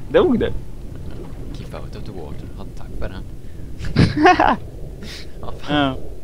Dog du? Keep out of the water. Ja, tack för den. Ja, fan. Ja.